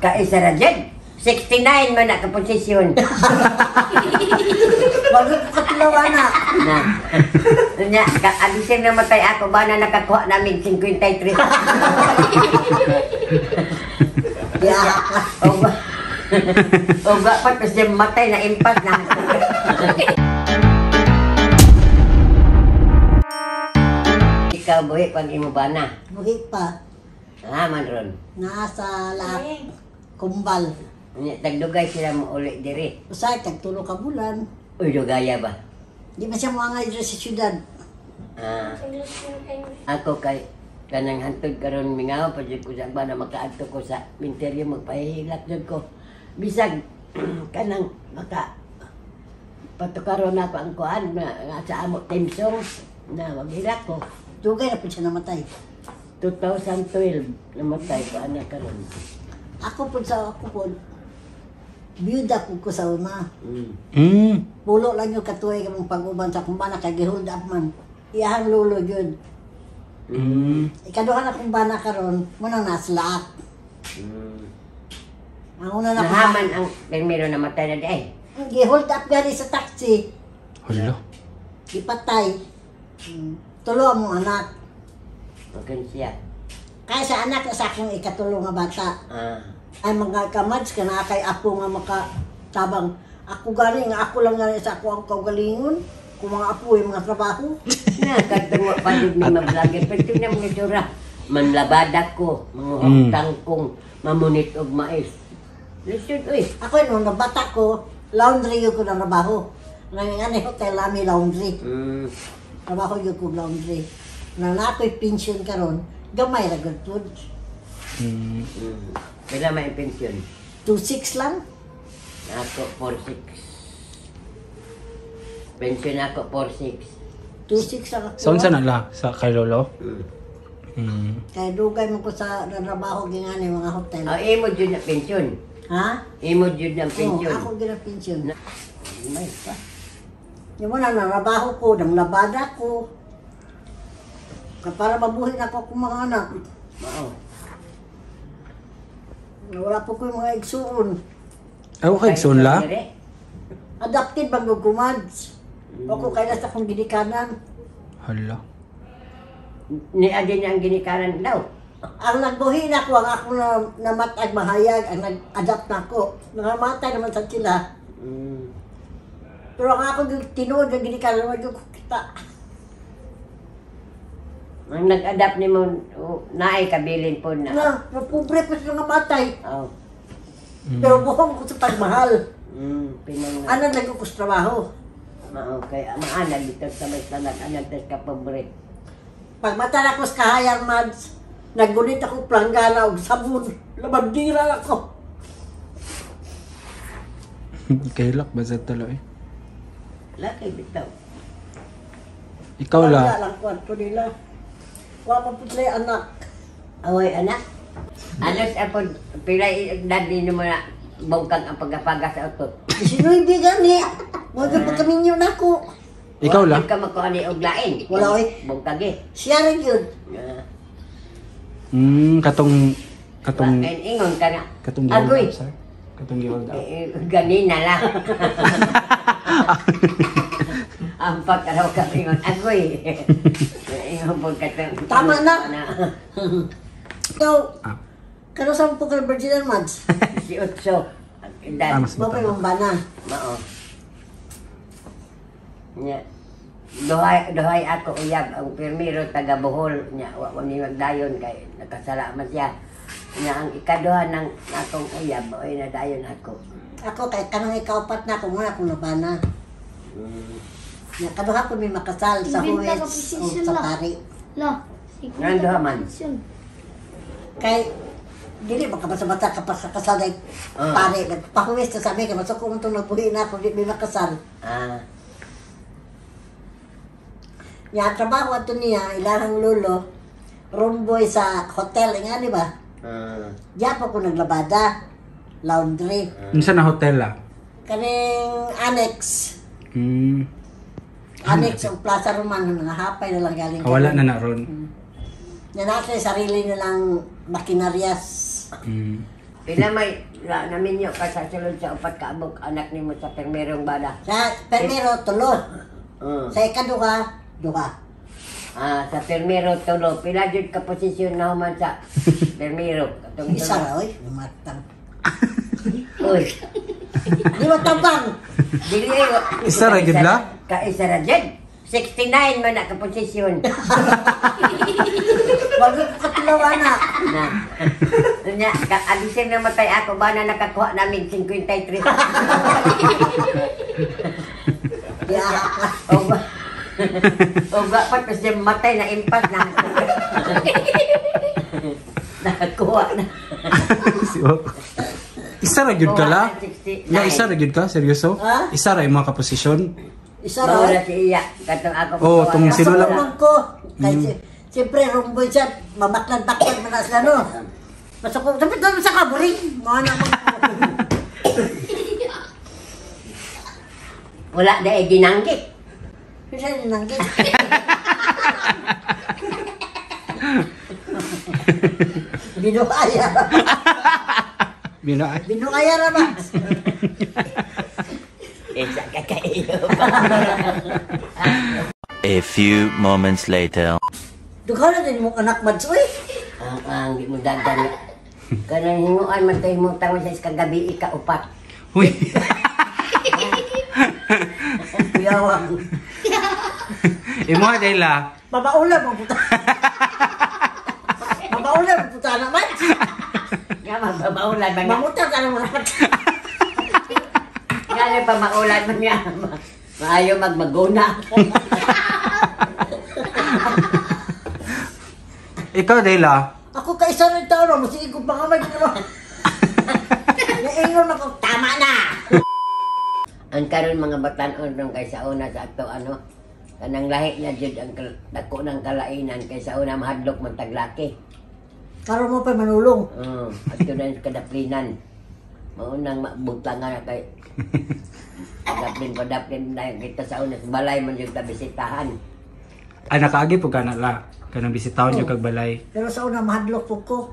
Kaisa ra dyan. 69 man na kaposisyon. Wag ko katulawa na. Na. Nya, alisin na matay ako ba na nakakuha namin 53. Ya. O ba pa kasi matay na impas na. Ikaw buhi pag imo ba na? Buhi pa. Man ron. Nasa lahat. Kumbal. Nya tagdugay sila mo uli diri. Usay, tagtulo ka bulan. Uy, dugaya ba? Di ba siya mga nga sa syudad? Ako kay kanang hantod karon mingaw pa jud ko sa ba na makaadto ko sa minteryo magpahilak jud ko. Bisag kanang maka patukaron na pa ang kuan na nga sa amo timsong na maghilak ko. Dugay na po siya namatay. 2012 namatay ko anak karon. Ako po, biyuda po ko sa una. Pulo lang yung katuway kamong pag-uban sa kumbana kay gihold up man. Iyahang lulo yun. Ikaduha na kumbana karon muna naslaak. Ang una na Nahaman ang permiro namatay na di ay. gihold up gani sa taxi. Hala. Ipatay. Tulo mo anak. Okay siya. Kaya sa anak na sa akong ikatulo nga bata. Ay mga kamads ka na kay ako nga makatabang. Ako gani nga ako lang gani sa ako ang kaugalingon. Kung mga apo yung mga trabaho. Na kadto pa jud ni mablogger pero tingnan mo ni Dora. Manlabada ko, mga hutang kong mamunit og mais. Lisod uy. Ako nung nabata ko, laundry yun ko na trabaho. Nga hotel namin laundry. Trabaho yun ko laundry. Na ako'y pension karon, gamay ra gud pod. Kailan may pensyon? 2.6 lang. Ako 4.6. Pensyon ako 4.6. 2.6 lang ako. Saan sa nala? Sa kay Lolo? Kaya dugay mo ko sa trabaho gingani mga hotel. Imo jud na pensyon. Ha? Imo jud na Oo, pensyon. ako gina pension. May pa. Yung mo na narabaho ko, nang labada ko. Para mabuhay na ako akong mga anak. Mao. Wala po ko yung mga igsuon. Ay, okay, sunla? Adapted bang kumads. Ako kaya sa akong ginikanan. Hala. Ni adin ang ginikaran daw. Ang nagbuhi na ko, ang ako na namatag mahayag, ang nag-adapt na ako. Nangamatay naman sa sila. Pero ang ako tinuod na ginikanan, wag ko kita. Ang nag-adapt ni mo naay kabilin po na. Na, pobre pa sila namatay. Oh. Pero buhong ko sa pagmahal. Pinang Ano nagko ko sa trabaho? mao kay maanag dito sa may sanak anag tas ka pobre. Pag mata na ko sa kahayang mads, naggunit ako planggana og sabon. Labandira ako. Kailak ba sa talo eh? Laki bitaw. Ikaw Wala la. lang kwarto nila. Wala pa putli anak. Away anak. Ano sa po pila edad ni mo na bongkag ang pagapaga sa utot. Sino'y bigan ni. Huwag pa kami yun ako. Ikaw la. Ka makuha ni og lain. Wala, oy. Bongkag eh. Siya rin yun. Katong Ingon ka na. katong Agoy. gihold up, sir. Katong gihold up. Ganina lang. Ampak ka raw ka ingon. Agoy. Ingon po ka Tama na. Ikaw, Ah. kano sa po ka Virgin Mads? Si Utso. Edad. Mas Mabay bata. mong bana. Mao. Nya. Dohay ako uyab ang permiro taga Bohol nya wa ni magdayon kay nakasala man siya. Nya ang ikaduha ng akong uyab oy nadayon ako. Ako kay kanang ikaupat na ako muna akong nabana. Nya kaduha ko may makasal sa Ibenta ka Huwes o position sa lang. Pari. La. Nando man. Kay dili makabasa-basa ka pa sa kasal ay Pari. Nagpahuwes na sabi ka masok ko itong nabuhi na ako di may makasal. Nya trabaho ato niya ilang lolo roomboy sa hotel nga di ba? Diya pa ko naglabada. Laundry. Unsa na hotel la? Kaning annex. Annex ang Plaza Romano, mga hapay na lang galing. Wala na na ron. Na natin sarili nilang makinaryas. Pila may namin nyo ka sa sulod sa upat ka abog anak ni mo sa permerong bada. Sa permero, tulo. Sa ikaduha, duha. Sa permero tulo. Pila jud ka posisyon na human sa permero. Katong Isa ra, oy. Lumatang. Uy. Di mo tabang. Dili Isa ra gid la? Ka isa ra jud. 69 man na ka posisyon. Wag ko katulawa na. Na. Nya alisin na matay ako ba na nakakuha namin 53. Ya. Oga pa kasi matay na impas na. Nakakuha na. Isa ra gyud ka la? 69. La isa ra gyud ka seryoso? Ha? Isa ra yung mga kaposisyon? Isa ra. Maula si iya. Katong ako. Oo, tong kuha. sinula- Kasulong ko. Kasi, siyempre, rumboy siya. Mamaklan-baklan manas na, no? Masok ko, sabi doon sa kaburing. Mga naman ko. Wala na ginanggit. Kasi ninanggit. Binuaya. Bina Binuaya na ba? Isa ka kayo. A few moments later. Dughaw na din mong anak madsoy. Ang di mo dagan. Kanang hinguan man tayo mong tawon sa iskagabi ikaupat. Uy. Kuyawang. Imo day la. Mabaulan mo puta. Mabaulan mo puta naman. Nga mabaulan man nga. Mamuta ka ng mga pat. Nga na pa maulan man nga. Maayo magmaguna. Ikaw day la. Ako ka isa rin taon, masige ko pa kamay ko. Naingon ako, tama na! Ang karon mga batan-on nung kaysa una sa ato ano. Kanang lahi na jud ang dako ng kalainan kaysa una mahadlok man taglaki. Karon mo pa manulong. Ato na sa kadaplinan. Maunang mabutang nga kay Daplin na kita sa una sa balay man jud ta bisitahan. Ay nakaagi po ka na la. Kanang bisitahon yung kag balay. Pero sa una, mahadlok po ko.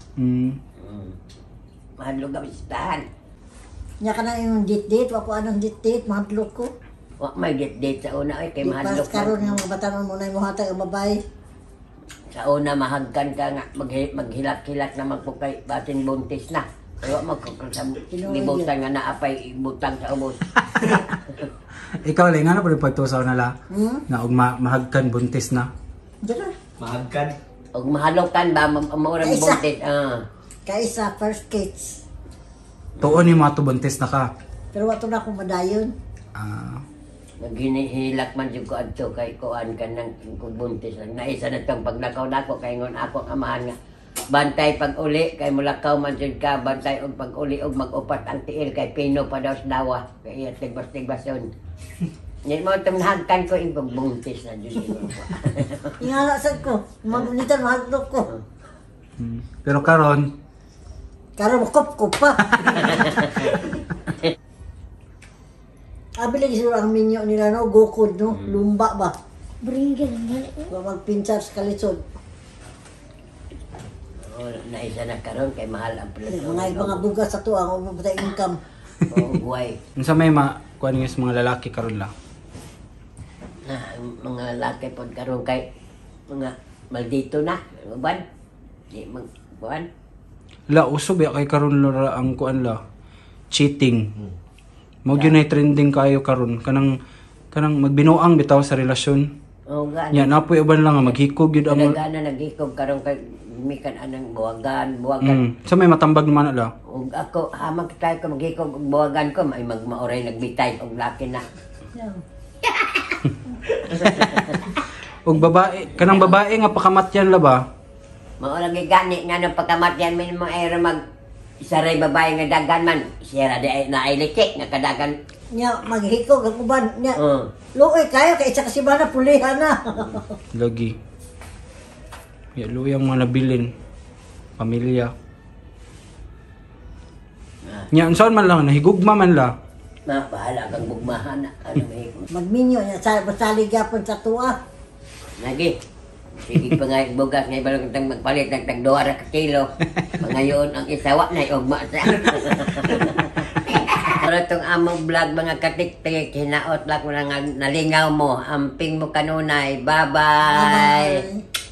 Mahadlok ka bisitahan. Nya ka na yung dit-dit, wako anong dit-dit, mahadlok ko. Wa may date sa una ay kay Di mahadlok pas karon nga mga batanon mo na yung muhatay ang babae. Sa una mahagkan ka nga maghilat-hilat na magpukay batin buntis na. Kaya magkakasam libutan nga naapay ibutang sa ubos. Ikaw lang nga na pwede pagtusaw na la. Na og mahagkan buntis na. Diyan na. Mahagkan? Og mahalokan ba maurang Kaisa. buntis. Kaisa, first kids. Tuon ni mga buntis na ka. Pero wato na akong madayon. Naghihilak man jud ko adto kay kuan ka nang buntis lang. Naisa na tong paglakaw nako kay ngon ako ang amahan nga. Bantay pag uli kay mulakaw man jud ka, bantay og pag uli og mag-upat ang tiil kay pino pa daw sa dawa. Kay tigbas-tigbason. Yan mo itong nahagkan ko yung pagbuntis na dyan. Ingalasan ko, mamunitan, mahadlok ko. Pero karon, Karon makop-kop pa. Abi lagi sila ang minyo nila, no? Gokod, no? Lumba ba? Bringan man. Magpinsar sa kalisod. Naisa na karon kay mahal ang pala. Mga bugas sa to, ang umabot income. Oo, buhay. unsa may kuan nga sa mga lalaki karon la. Mga lalaki po karon kay mga maldito na. Uban. Di magbuan. La usog ya kay karon la ang kuan la. Cheating. Mo gyud na trending kayo karon kanang magbinuang bitaw sa relasyon. Oo, gana. Nya napoy uban lang nga maghikog gyud ang Gana nagikog karon kay mikan anang buwagan. Sa may matambag naman la. Ug ako hamang tayo ko magikog og buwagan ko may magmaoray nagbitay og laki na. Og babae, kanang babae nga pakamatyan la ba? Mao lagi gani nga nang pagkamatyan min mo ay mag isaray babae nga dagan man. Siya ra di na ay licik nga kadagan. Nya, maghikog ang uban. Nya, Oo. luoy kayo, kay isa kasi ba na pulihan na. Lagi. Ya luyang mga nabilin. Pamilya. Nya unsaon man lang nahigugma man la. Bahala kang bugmahan na. Ano may Magminyo niya, basta ligapon sa tuwa. Lagi. Sige pa nga bugas nga balong tang magpalit ng tag 2 ka kilo. Ngayon ang isawa na ugma sa. Pero itong among vlog mga katik-tik, hinaot lang ko na nalingaw mo. Amping mo kanunay. Bye-bye! Bye-bye.